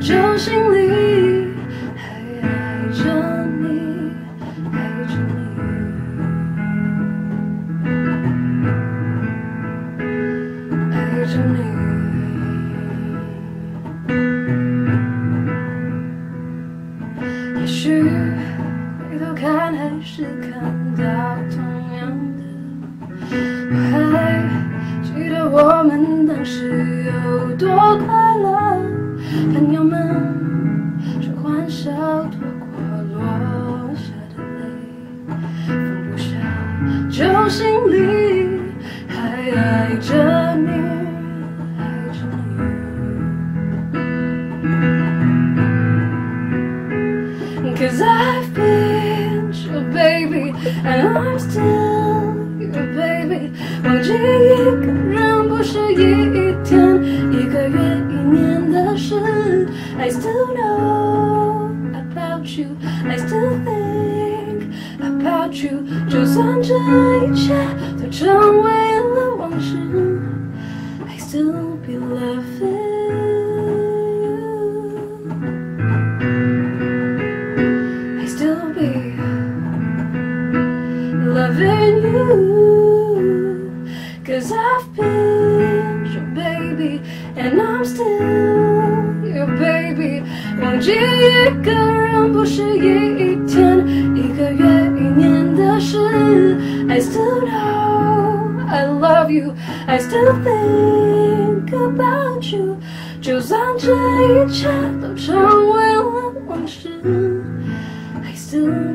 旧行李，还爱着你，爱着你，爱着你。也许回头看还是看到同样的，我还记得我们当时有多快乐，朋友们说欢笑多过落下的泪，放不下旧行李，还爱着你，爱着你。Cause I've been your baby and I'm still your baby， 忘记一个人不是一天一个月一年的事。I still know about you, I still think about you， 就算这一切都成为了往事， I still be loving loving you, cause I've been your baby and I'm still your baby。 忘记一个人不是一天一个月一年的事。 I still know I love you, I still think about you， 就算这一切都成为了往事， I still